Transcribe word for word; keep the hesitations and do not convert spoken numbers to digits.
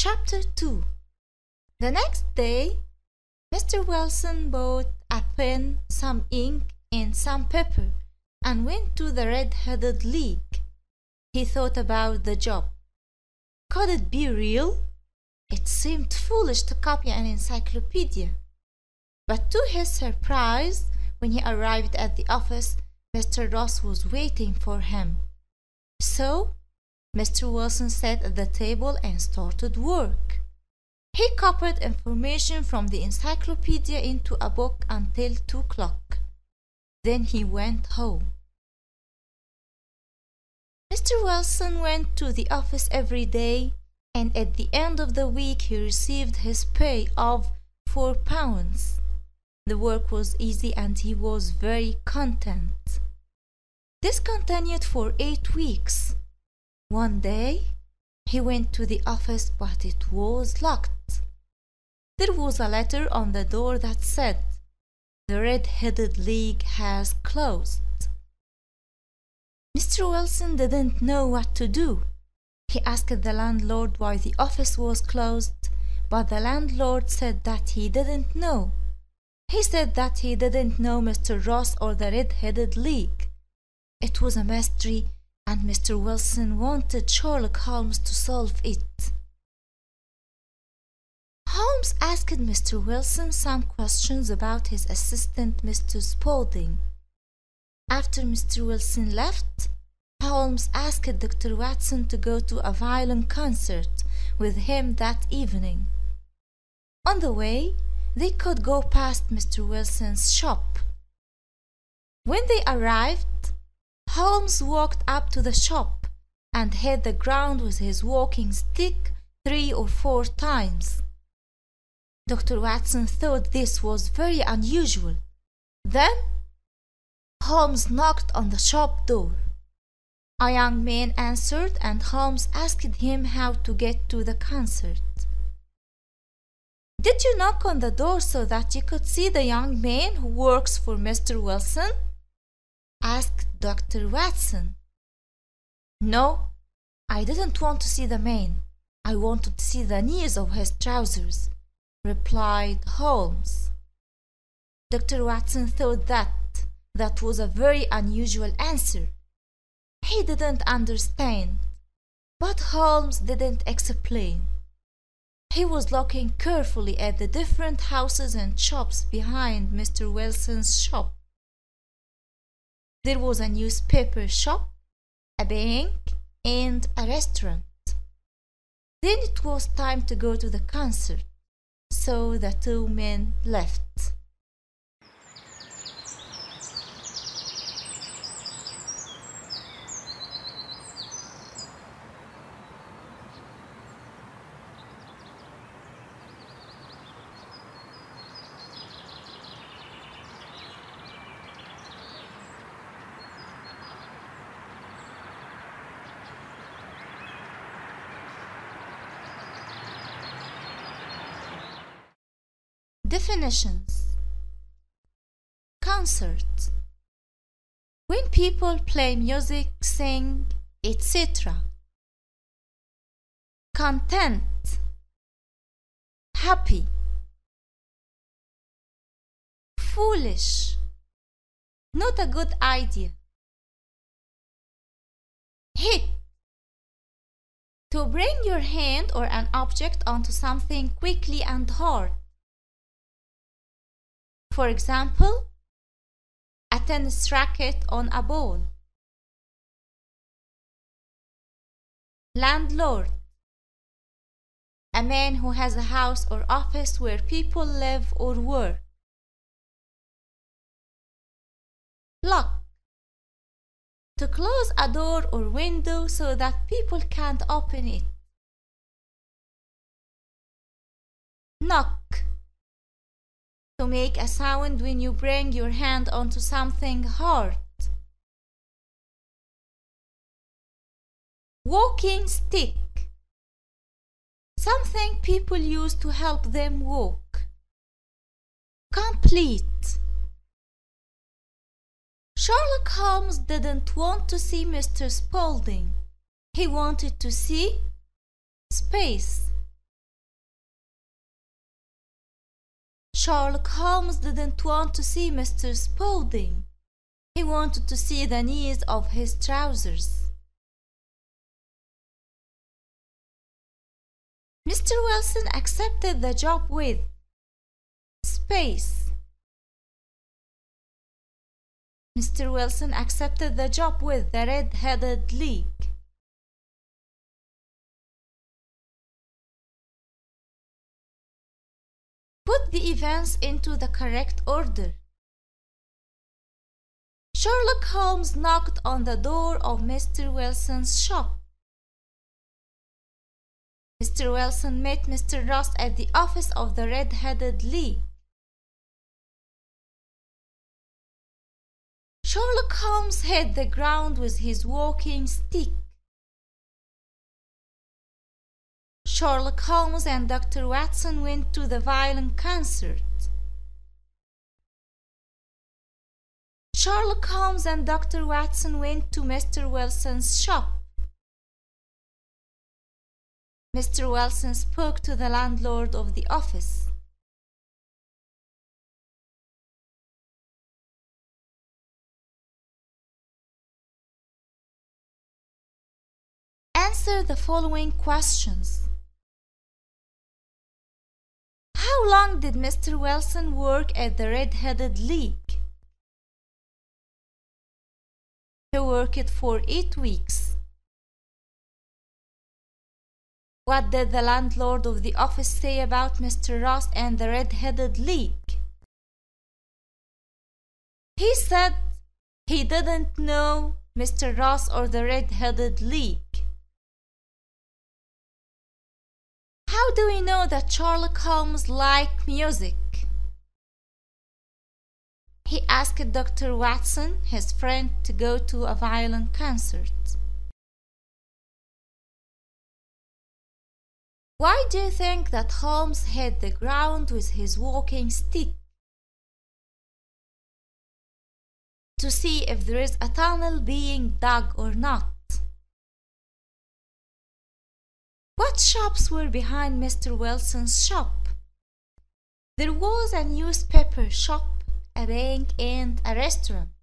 Chapter two. The next day, Mister Wilson bought a pen, some ink, and some paper, and went to the Red-Headed League. He thought about the job. Could it be real? It seemed foolish to copy an encyclopedia. But to his surprise, when he arrived at the office, Mister Ross was waiting for him. So, Mister Wilson sat at the table and started work. He copied information from the encyclopedia into a book until two o'clock. Then he went home. Mister Wilson went to the office every day, and at the end of the week he received his pay of four pounds. The work was easy and he was very content. This continued for eight weeks. One day, he went to the office, but it was locked. There was a letter on the door that said, "The Red-Headed League has closed." Mister Wilson didn't know what to do. He asked the landlord why the office was closed, but the landlord said that he didn't know. He said that he didn't know Mister Ross or the Red-Headed League. It was a mystery, and Mister Wilson wanted Sherlock Holmes to solve it. Holmes asked Mister Wilson some questions about his assistant, Mister Spaulding. After Mister Wilson left, Holmes asked Doctor Watson to go to a violin concert with him that evening. On the way, they could go past Mister Wilson's shop. When they arrived, Holmes walked up to the shop and hit the ground with his walking stick three or four times. Doctor Watson thought this was very unusual. Then, Holmes knocked on the shop door. A young man answered, and Holmes asked him how to get to the concert. "Did you knock on the door so that you could see the young man who works for Mister Wilson?" asked Doctor Watson. "No, I didn't want to see the man. I wanted to see the knees of his trousers," replied Holmes. Doctor Watson thought that that was a very unusual answer. He didn't understand, but Holmes didn't explain. He was looking carefully at the different houses and shops behind Mister Wilson's shop. There was a newspaper shop, a bank, and a restaurant. Then it was time to go to the concert, so the two men left. Definitions. Concert. When people play music, sing, et cetera. Content. Happy. Foolish. Not a good idea. Hit. To bring your hand or an object onto something quickly and hard. For example, a tennis racket on a ball. Landlord. A man who has a house or office where people live or work. Lock. To close a door or window so that people can't open it. Knock. To make a sound when you bring your hand onto something hard. Walking stick. Something people use to help them walk. Complete. Sherlock Holmes didn't want to see Mister Spaulding. He wanted to see space. Sherlock Holmes didn't want to see Mister Spaulding. He wanted to see the knees of his trousers. Mister Wilson accepted the job with space. Mister Wilson accepted the job with the Red-Headed League. Put the events into the correct order. Sherlock Holmes knocked on the door of Mister Wilson's shop. Mister Wilson met Mister Ross at the office of the Red-Headed League. Sherlock Holmes hit the ground with his walking stick. Sherlock Holmes and Doctor Watson went to the violin concert. Sherlock Holmes and Doctor Watson went to Mister Wilson's shop. Mister Wilson spoke to the landlord of the office. Answer the following questions. How long did Mister Wilson work at the Red-Headed League? He worked for eight weeks. What did the landlord of the office say about Mister Ross and the Red-Headed League? He said he didn't know Mister Ross or the Red-Headed League. How do we know that Sherlock Holmes liked music? He asked Doctor Watson, his friend, to go to a violin concert. Why do you think that Holmes hit the ground with his walking stick? To see if there is a tunnel being dug or not. What shops were behind Mister Wilson's shop? There was a newspaper shop, a bank, and a restaurant.